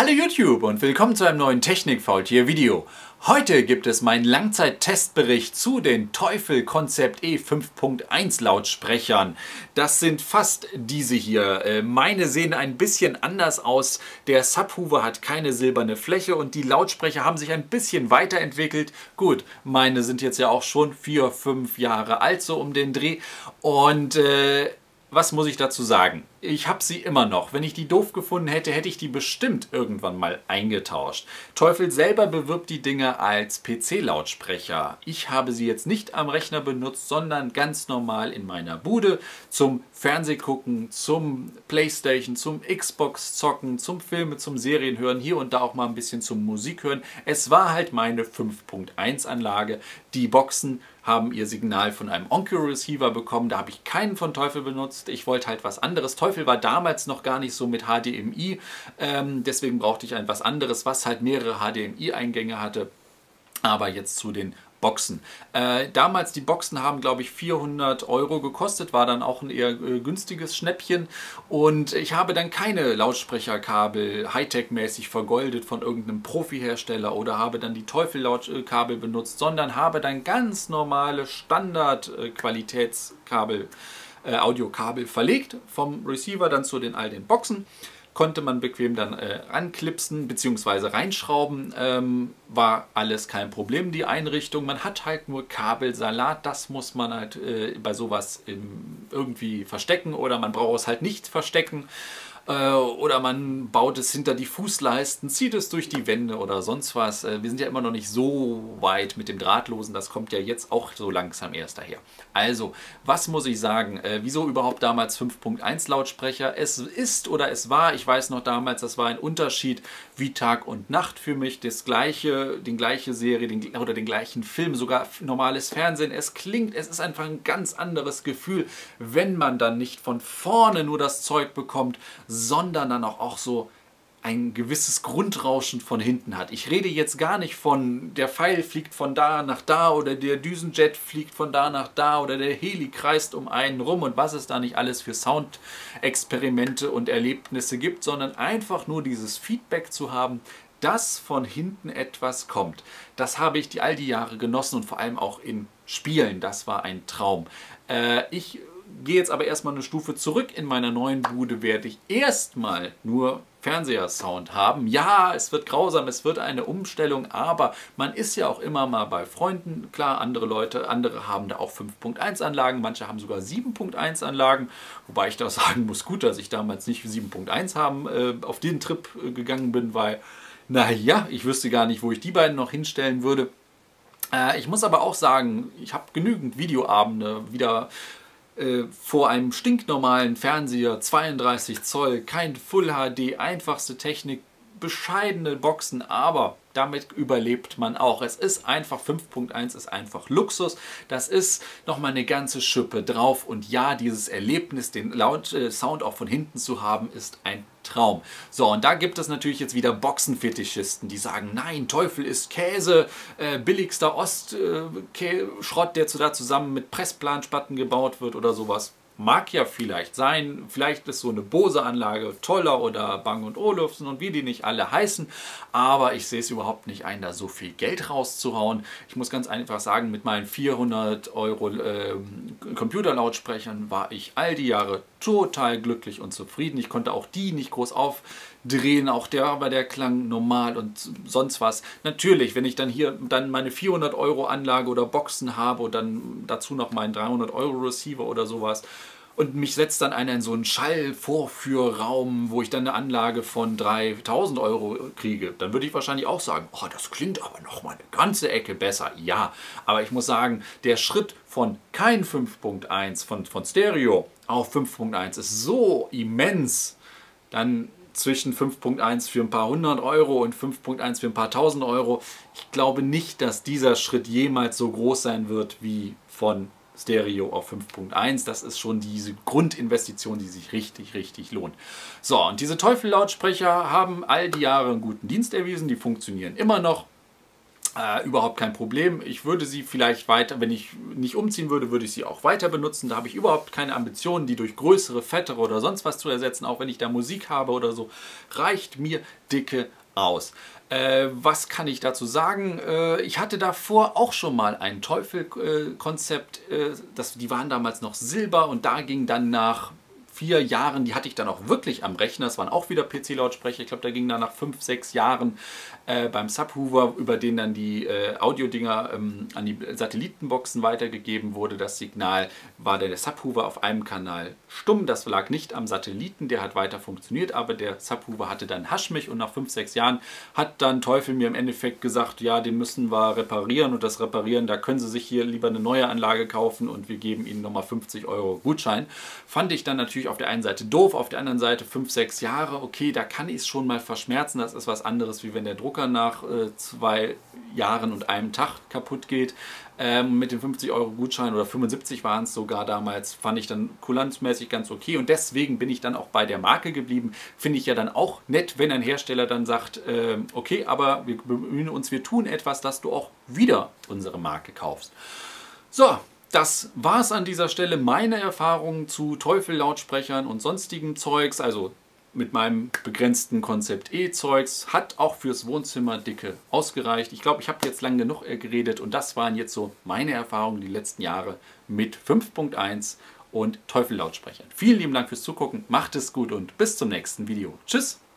Hallo YouTube und willkommen zu einem neuen Technik-Faultier-Video. Heute gibt es meinen Langzeit-Testbericht zu den Teufel Concept E 5.1 Lautsprechern. Das sind fast diese hier. Meine sehen ein bisschen anders aus. Der Subwoofer hat keine silberne Fläche und die Lautsprecher haben sich ein bisschen weiterentwickelt. Gut, meine sind jetzt ja auch schon 4, 5 Jahre alt, so um den Dreh. Und was muss ich dazu sagen? Ich habe sie immer noch. Wenn ich die doof gefunden hätte, hätte ich die bestimmt irgendwann mal eingetauscht. Teufel selber bewirbt die Dinge als PC-Lautsprecher. Ich habe sie jetzt nicht am Rechner benutzt, sondern ganz normal in meiner Bude zum Fernsehgucken, zum Playstation, zum Xbox zocken, zum Filme, zum Serien hören, hier und da auch mal ein bisschen zum Musik hören. Es war halt meine 5.1 Anlage. Die Boxen haben ihr Signal von einem Onkyo-Receiver bekommen. Da habe ich keinen von Teufel benutzt. Ich wollte halt was anderes. Teufel war damals noch gar nicht so mit HDMI. Deswegen brauchte ich etwas anderes, was halt mehrere HDMI-Eingänge hatte. Aber jetzt zu den Boxen. Damals die Boxen haben, glaube ich, 400 € gekostet, war dann auch ein eher günstiges Schnäppchen und ich habe dann keine Lautsprecherkabel Hightech-mäßig vergoldet von irgendeinem Profi-Hersteller oder habe dann die Teufel-Kabel benutzt, sondern habe dann ganz normale Standard-Qualitätskabel, Audiokabel verlegt vom Receiver dann zu all den Boxen. Konnte man bequem dann anklipsen bzw. reinschrauben. War alles kein Problem, die Einrichtung. Man hat halt nur Kabelsalat. Das muss man halt bei sowas irgendwie verstecken oder man braucht es halt nicht verstecken. Oder man baut es hinter die Fußleisten, zieht es durch die Wände oder sonst was. Wir sind ja immer noch nicht so weit mit dem Drahtlosen, das kommt ja jetzt auch so langsam erst daher. Also, was muss ich sagen? Wieso überhaupt damals 5.1 Lautsprecher? Es ist oder es war, ich weiß noch damals, das war ein Unterschied wie Tag und Nacht für mich. Die gleiche Serie oder den gleichen Film, sogar normales Fernsehen. Es ist einfach ein ganz anderes Gefühl, wenn man dann nicht von vorne nur das Zeug bekommt, sondern dann auch so ein gewisses Grundrauschen von hinten hat. Ich rede jetzt gar nicht von, der Pfeil fliegt von da nach da oder der Düsenjet fliegt von da nach da oder der Heli kreist um einen rum und was es da nicht alles für Soundexperimente und Erlebnisse gibt, sondern einfach nur dieses Feedback zu haben, dass von hinten etwas kommt. Das habe ich all die Jahre genossen und vor allem auch in Spielen. Das war ein Traum. Ich gehe jetzt aber erstmal eine Stufe zurück. In meiner neuen Bude werde ich erstmal nur Fernseher-Sound haben. Ja, es wird grausam, es wird eine Umstellung, aber man ist ja auch immer mal bei Freunden. Klar, andere haben da auch 5.1 Anlagen, manche haben sogar 7.1 Anlagen, wobei ich da sagen muss, gut, dass ich damals nicht 7.1 auf den Trip gegangen bin, weil, naja, ich wüsste gar nicht, wo ich die beiden noch hinstellen würde. Ich muss aber auch sagen, ich habe genügend Videoabende wieder vor einem stinknormalen Fernseher, 32 Zoll, kein Full HD, einfachste Technik, bescheidene Boxen, aber damit überlebt man auch. Es ist einfach, 5.1 ist einfach Luxus. Das ist nochmal eine ganze Schippe drauf. Und ja, dieses Erlebnis, den Sound auch von hinten zu haben, ist ein Traum. So, und da gibt es natürlich jetzt wieder Boxenfetischisten, die sagen, nein, Teufel ist Käse, billigster Schrott, der da zusammen mit Pressplan-Spatten gebaut wird oder sowas. Mag ja vielleicht sein, vielleicht ist so eine Bose-Anlage toller oder Bang & Olufsen und wie die nicht alle heißen, aber ich sehe es überhaupt nicht ein, da so viel Geld rauszuhauen. Ich muss ganz einfach sagen, mit meinen 400 € Computerlautsprechern war ich all die Jahre total glücklich und zufrieden. Ich konnte auch die nicht groß aufdrehen, auch der klang normal und sonst was. Natürlich, wenn ich dann hier meine 400 € Anlage oder Boxen habe und dann dazu noch meinen 300 € Receiver oder sowas und mich setzt dann einer in so einen Schallvorführraum, wo ich dann eine Anlage von 3000 € kriege, dann würde ich wahrscheinlich auch sagen, oh, das klingt aber noch mal eine ganze Ecke besser. Ja, aber ich muss sagen, der Schritt von kein 5.1, von Stereo auf 5.1 ist so immens. Dann zwischen 5.1 für ein paar 100 € und 5.1 für ein paar 1000 €. Ich glaube nicht, dass dieser Schritt jemals so groß sein wird wie von Stereo auf 5.1. Das ist schon diese Grundinvestition, die sich richtig, richtig lohnt. So, und diese Teufel-Lautsprecher haben all die Jahre einen guten Dienst erwiesen. Die funktionieren immer noch. Überhaupt kein Problem. Ich würde sie vielleicht weiter, wenn ich nicht umziehen würde, würde ich sie auch weiter benutzen. Da habe ich überhaupt keine Ambitionen, die durch größere, fettere oder sonst was zu ersetzen. Auch wenn ich da Musik habe oder so, reicht mir dicke aus. Was kann ich dazu sagen? Ich hatte davor auch schon mal ein Teufel-Konzept. Die waren damals noch Silber und da ging dann nach 4 Jahren, die hatte ich dann auch wirklich am Rechner. Das waren auch wieder PC-Lautsprecher. Ich glaube, da ging dann nach 5, 6 Jahren beim Subwoofer, über den dann die Audiodinger an die Satellitenboxen weitergegeben wurde. Das Signal war der Subwoofer auf einem Kanal stumm. Das lag nicht am Satelliten, der hat weiter funktioniert, aber der Subwoofer hatte dann Haschmich und nach 5, 6 Jahren hat dann Teufel mir im Endeffekt gesagt, ja, den müssen wir reparieren und das Reparieren, da können Sie sich hier lieber eine neue Anlage kaufen und wir geben Ihnen nochmal 50 € Gutschein. Fand ich dann natürlich auf der einen Seite doof, auf der anderen Seite 5, 6 Jahre, okay, da kann ich es schon mal verschmerzen, das ist was anderes, wie wenn der Drucker nach 2 Jahren und einem Tag kaputt geht. Mit dem 50 € Gutschein oder 75 waren es sogar damals, fand ich dann kulanzmäßig ganz okay und deswegen bin ich dann auch bei der Marke geblieben. Finde ich ja dann auch nett, wenn ein Hersteller dann sagt, okay, aber wir bemühen uns, wir tun etwas, dass du auch wieder unsere Marke kaufst. So, das war es an dieser Stelle. Meine Erfahrungen zu Teufel-Lautsprechern und sonstigem Zeugs, also mit meinem begrenzten Konzept E-Zeugs, hat auch fürs Wohnzimmer dicke ausgereicht. Ich glaube, ich habe jetzt lange genug geredet und das waren jetzt so meine Erfahrungen die letzten Jahre mit 5.1 und Teufel-Lautsprechern. Vielen lieben Dank fürs Zugucken, macht es gut und bis zum nächsten Video. Tschüss!